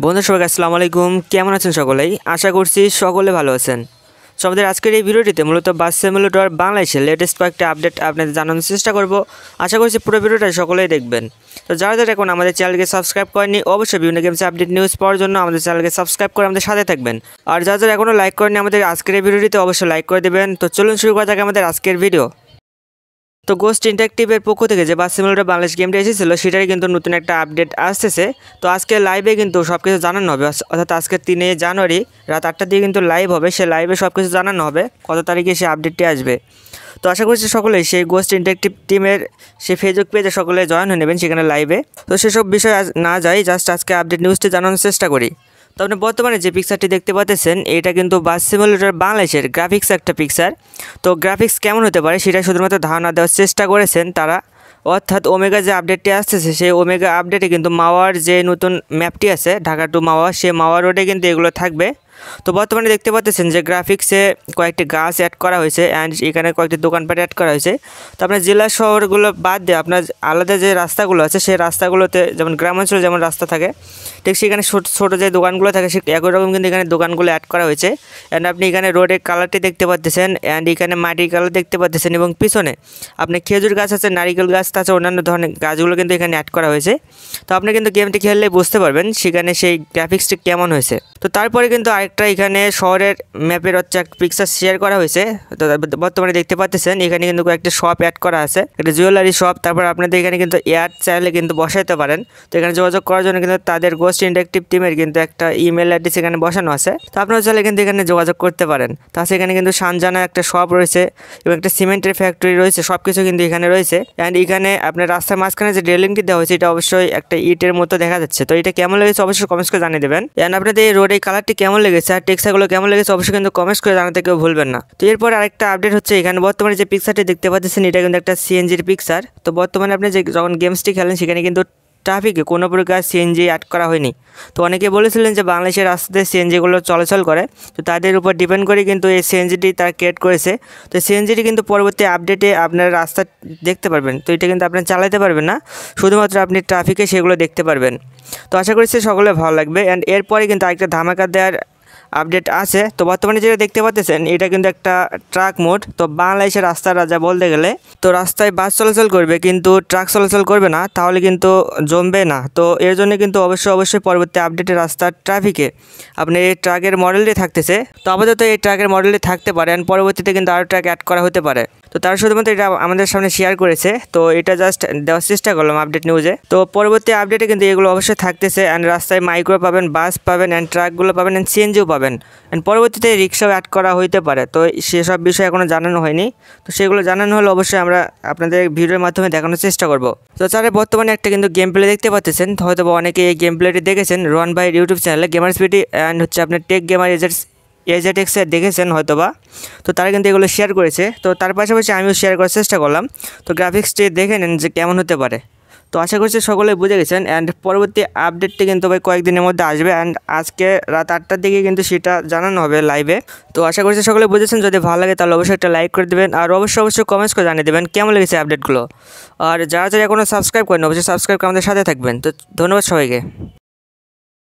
বন্ধু সবাইকে আসসালামু আলাইকুম। কেমন আছেন সকলেই? আশা করছি সকলে ভালো আছেন। সো আমাদের আজকের এই ভিডিওটিতে মূলত বাস সিমুলেটর বাংলাদেশের লেটেস্ট কয়েকটা আপডেট আপনাদের জানানোর চেষ্টা করব। আশা করছি পুরো ভিডিওটা সকলেই দেখবেন। তো যারা যারা এখন আমাদের চ্যানেলকে সাবস্ক্রাইব করেননি, অবশ্যই বিভিন্ন গেমস আপডেট নিউজ পাওয়ার জন্য আমাদের চ্যানেলকে সাবস্ক্রাইব করে আমাদের সাথে থাকবেন। আর যারা যারা এখনও লাইক করেননি আমাদের আজকের এই ভিডিওটিতে অবশ্যই লাইক করে দেবেন। তো চলুন শুরু করা যাক আমাদের আজকের ভিডিও। তো গোস্ট ইন্টারেক্টিভের পক্ষ থেকে যে বাস সিমুলেটর বাংলাদেশ গেমটা এসেছিল সেটারই কিন্তু নতুন একটা আপডেট আসতেছে। তো আজকে লাইভে কিন্তু সব কিছু জানানো হবে, অর্থাৎ আজকে 3 জানুয়ারি রাত 8টার দিকে কিন্তু লাইভ হবে। সে লাইভে সব কিছু জানানো হবে কত তারিখে সে আপডেটটি আসবে। তো আশা করছি সকলেই সেই গোস্ট ইন্টারেক্টিভ টিমের সেই ফেসবুক পেজে সকলে জয়েন হয়ে নেবেন সেখানে লাইভে। তো সেসব বিষয় না যাই, জাস্ট আজকে আপডেট নিউজটি জানানোর চেষ্টা করি। তো আপনি বর্তমানে যে পিকচারটি দেখতে পাচ্ছেন এটা কিন্তু বাস সিমুলেটর বাংলাদেশের গ্রাফিক্স একটা পিকচার। তো গ্রাফিক্স কেমন হতে পারে সেটা শুধুমাত্র ধারণা দেওয়ার চেষ্টা করেছেন তারা, অর্থাৎ ওমেগা যে আপডেটটি আসতেছে সেই ওমেগা আপডেটে কিন্তু মাওয়ার যে নতুন ম্যাপটি আছে ঢাকা টু মাওয়া, সেই মাওয়া রোডে কিন্তু এগুলো থাকবে। তো বর্তমানে দেখতে পাচ্ছেন যে গ্রাফিক্সে কয়েকটি গাছ অ্যাড করা হয়েছে অ্যান্ড এখানে কয়েকটি দোকানপাট অ্যাড করা হয়েছে। তো আপনার জেলা শহরগুলো বাদ দিয়ে আপনার আলাদা যে রাস্তাগুলো আছে সেই রাস্তাগুলোতে যেমন গ্রামাঞ্চলে যেমন রাস্তা থাকে ঠিক সেখানে ছোটো যে দোকানগুলো থাকে সে একই রকম কিন্তু এখানে দোকানগুলো অ্যাড করা হয়েছে। অ্যান্ড আপনি এখানে রোডের কালারটি দেখতে পাচ্ছেন অ্যান্ড এখানে মাটির কালার দেখতে পাচ্ছেন এবং পিছনে আপনি খেজুর গাছ আছে, নারিকেল গাছ আছে, অন্যান্য ধরনের গাছগুলো কিন্তু এখানে অ্যাড করা হয়েছে। তো আপনি কিন্তু গেমটি খেললে বুঝতে পারবেন সেখানে সেই গ্রাফিক্সটি কেমন হয়েছে। তো তারপরে কিন্তু আরেকটা এখানে শহরের ম্যাপের হচ্ছে একটা পিকচার শেয়ার করা হয়েছে। তো বর্তমানে দেখতে পাচ্ছেন এখানে কিন্তু একটা শপ অ্যাড করা আছে, একটা জুয়েলারি শপ। তারপর আপনাদের এখানে কিন্তু অ্যাড চাইলে কিন্তু বসাইতে পারেন। তো এখানে যোগাযোগ করার জন্য কিন্তু তাদের গোস্ট ইন্টারেক্টিভ টিমের কিন্তু একটা ইমেল অ্যাড্রেস এখানে বসানো আছে। তো আপনারা চাইলে কিন্তু এখানে যোগাযোগ করতে পারেন। তাছাড়া এখানে কিন্তু সানজানা একটা শপ রয়েছে এবং একটা সিমেন্টের ফ্যাক্টরি রয়েছে, সব কিছু কিন্তু এখানে রয়েছে। অ্যান্ড এখানে আপনার রাস্তার মাঝখানে যে রেলিংটি দেওয়া হয়েছে এটা অবশ্যই একটা ইটের মতো দেখা যাচ্ছে। তো এটা কেমন লেগেছে অবশ্যই কমেন্টস করে জানিয়ে দেবেন। অ্যান্ড আপনাদের এই রোডের কালারটি কেমন লেগেছে আর টেক্সচারগুলো কেমন লেগেছে অবশ্যই কিন্তু কমেন্টস করে জানাতে কেউ ভুলবেন না। তো এরপর আরেকটা আপডেট হচ্ছে এখানে বর্তমানে যে পিকচারটি দেখতে পাচ্ছেন এটা কিন্তু একটা সিএনজির পিকচার। তো বর্তমানে আপনি যে যখন গেমসটি খেলেন সেখানে কিন্তু ট্রাফিকে কোনো প্রকার সিএনজি অ্যাড করা হয়নি। তো অনেকে বলেছিলেন যে বাংলাদেশের রাস্তাতে সিএনজিগুলো চলাচল করে, তো তাদের উপর ডিপেন্ড করে কিন্তু এই সিএনজিটি তারা ক্রিয়েট করেছে। তো সিএনজিটি কিন্তু পরবর্তী আপডেটে আপনার রাস্তা দেখতে পারবেন। তো এটা কিন্তু আপনি চালাতে পারবেন না, শুধুমাত্র আপনি ট্রাফিকে সেগুলো দেখতে পারবেন। তো আশা করছি সকলে ভালো লাগবে। অ্যান্ড এরপরে কিন্তু আরেকটা ধামাকা দেওয়ার আপডেট আছে। তো বর্তমানে যেটা দেখতে পাচ্ছেন এটা কিন্তু একটা ট্রাক মোড। তো বাংলাদেশের রাস্তার রাজা বলতে গেলে, তো রাস্তায় বাস চলাচল করবে কিন্তু ট্রাক চলাচল করবে না, তাহলে কিন্তু জমবে না। তো এর জন্য কিন্তু অবশ্যই পরবর্তী আপডেটে রাস্তার ট্রাফিকে আপনি এই ট্রাকের মডেলটি থাকতেছে। তো আপাতত এই ট্রাকের মডেলটি থাকতে পারে অ্যান্ড পরবর্তীতে কিন্তু আরও ট্রাক অ্যাড করা হতে পারে। তো তারা শুধুমাত্র এটা আমাদের সামনে শেয়ার করেছে। তো এটা জাস্ট দেওয়ার চেষ্টা করলাম আপডেট নিউজে। তো পরবর্তী আপডেটে কিন্তু এগুলো অবশ্যই থাকতেছে অ্যান্ড রাস্তায় মাইক্রো পাবেন, বাস পাবেন অ্যান্ড ট্রাকগুলো পাবেন অ্যান্ড সিএনজিও পাবেন অ্যান্ড পরবর্তীতে রিক্সাও অ্যাড করা হইতে পারে। তো সেসব বিষয় এখনও জানানো হয়নি। তো সেগুলো জানানো হলে অবশ্যই আমরা আপনাদের ভিডিওর মাধ্যমে দেখানোর চেষ্টা করব। তো তারা বর্তমানে একটা কিন্তু গেম প্লে দেখতে পাচ্ছেন, হয়তো অনেকে এই গেম প্লেটি দেখেছেন রন ভাই ইউটিউব চ্যানেলে বsbd অ্যান্ড হচ্ছে আপনার টেক গেমার এজেটেক্সে দেখেছেন হয়তোবা। তো তারা কিন্তু এগুলো শেয়ার করেছে। তো তার পাশাপাশি আমিও শেয়ার করার চেষ্টা করলাম। তো গ্রাফিক্সটি দেখে নেন যে কেমন হতে পারে। তো আশা করছি সকলে বুঝে গেছেন। অ্যান্ড পরবর্তী আপডেটটি কিন্তু ভাই কয়েকদিনের মধ্যে আসবে অ্যান্ড আজকে রাত 8টার দিকে কিন্তু সেটা জানানো হবে লাইভে। তো আশা করছি সকলে বুঝেছেন। যদি ভালো লাগে তাহলে অবশ্যই একটা লাইক করে দেবেন আর অবশ্যই কমেন্টস করে জানিয়ে দেবেন কেমন লেগেছে আপডেটগুলো। আর যারা যারা এখনও সাবস্ক্রাইব করেন অবশ্যই সাবস্ক্রাইব করে আমাদের সাথে থাকবেন। তো ধন্যবাদ সবাইকে।